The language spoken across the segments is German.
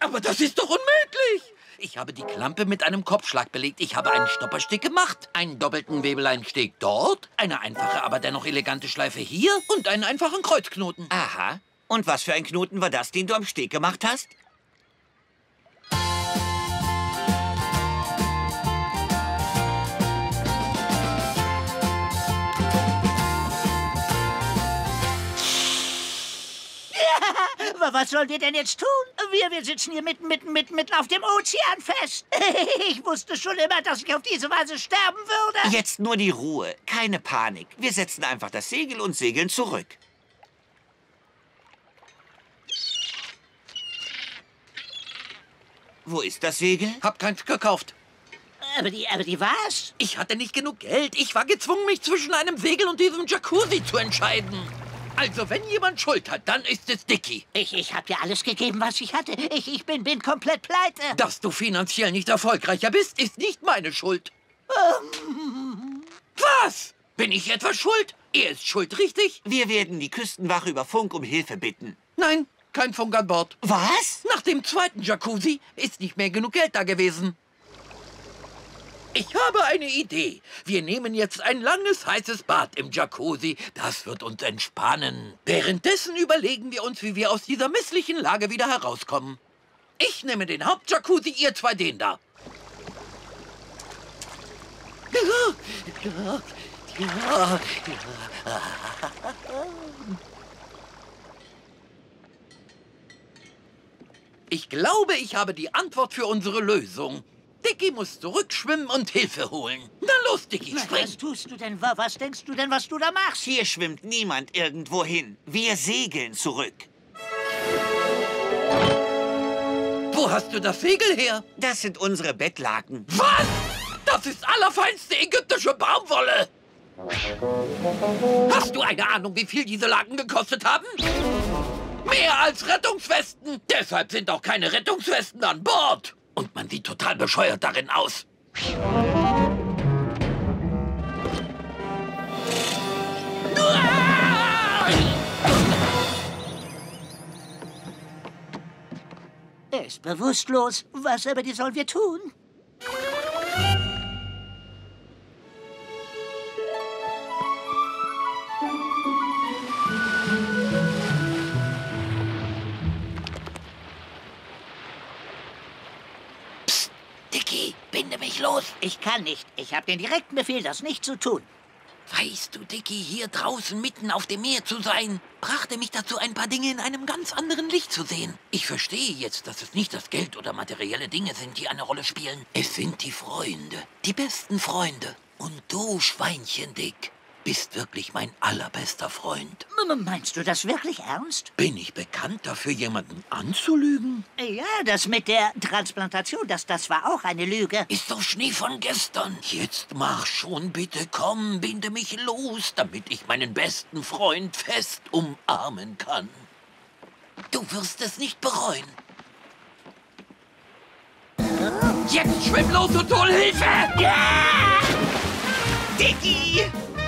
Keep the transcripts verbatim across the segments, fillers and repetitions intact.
Aber das ist doch unmöglich! Ich habe die Klampe mit einem Kopfschlag belegt. Ich habe einen Stoppersteg gemacht, einen doppelten Webeleinsteg dort, eine einfache, aber dennoch elegante Schleife hier und einen einfachen Kreuzknoten. Aha. Und was für ein Knoten war das, den du am Steg gemacht hast? Was sollen wir denn jetzt tun? Wir, wir sitzen hier mitten, mitten, mitten, mitten auf dem Ozean fest. Ich wusste schon immer, dass ich auf diese Weise sterben würde. Jetzt nur die Ruhe, keine Panik. Wir setzen einfach das Segel und segeln zurück. Wo ist das Segel? Hab keins gekauft. Aber die, aber die was? Ich hatte nicht genug Geld. Ich war gezwungen, mich zwischen einem Segel und diesem Jacuzzi zu entscheiden. Also, wenn jemand Schuld hat, dann ist es Dicky. Ich, ich habe dir alles gegeben, was ich hatte. Ich, ich bin, bin komplett pleite. Dass du finanziell nicht erfolgreicher bist, ist nicht meine Schuld. Was? Bin ich etwa schuld? Er ist schuld, richtig? Wir werden die Küstenwache über Funk um Hilfe bitten. Nein, kein Funk an Bord. Was? Nach dem zweiten Jacuzzi ist nicht mehr genug Geld da gewesen. Ich habe eine Idee. Wir nehmen jetzt ein langes, heißes Bad im Jacuzzi. Das wird uns entspannen. Währenddessen überlegen wir uns, wie wir aus dieser misslichen Lage wieder herauskommen. Ich nehme den Hauptjacuzzi, ihr zwei den da. Ich glaube, ich habe die Antwort für unsere Lösung. Dicky muss zurückschwimmen und Hilfe holen. Na los, Dicky, spring. Was tust du denn? Was denkst du denn, was du da machst? Hier schwimmt niemand irgendwo hin. Wir segeln zurück. Wo hast du das Segel her? Das sind unsere Bettlaken. Was? Das ist allerfeinste ägyptische Baumwolle. Hast du eine Ahnung, wie viel diese Laken gekostet haben? Mehr als Rettungswesten. Deshalb sind auch keine Rettungswesten an Bord. Und man sieht total bescheuert darin aus. Er ist bewusstlos. Was aber die sollen wir tun? Dicky, binde mich los. Ich kann nicht. Ich habe den direkten Befehl, das nicht zu tun. Weißt du, Dicky, hier draußen mitten auf dem Meer zu sein, brachte mich dazu, ein paar Dinge in einem ganz anderen Licht zu sehen. Ich verstehe jetzt, dass es nicht das Geld oder materielle Dinge sind, die eine Rolle spielen. Es sind die Freunde, die besten Freunde. Und du, Schweinchen Dick, bist wirklich mein allerbester Freund. M- Meinst du das wirklich ernst? Bin ich bekannt dafür, jemanden anzulügen? Ja, das mit der Transplantation, das, das war auch eine Lüge. Ist doch Schnee von gestern. Jetzt mach schon, bitte komm, binde mich los, damit ich meinen besten Freund fest umarmen kann. Du wirst es nicht bereuen. Jetzt schwimm los und hol Hilfe! Ja! Dicky!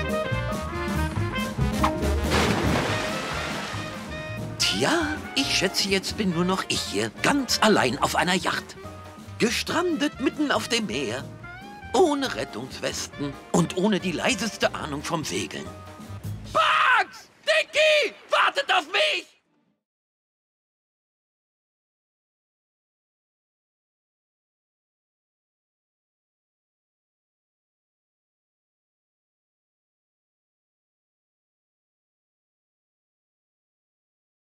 Tja, ich schätze, jetzt bin nur noch ich hier, ganz allein auf einer Yacht. Gestrandet mitten auf dem Meer, ohne Rettungswesten und ohne die leiseste Ahnung vom Segeln. Bugs! Dicky! Wartet auf mich!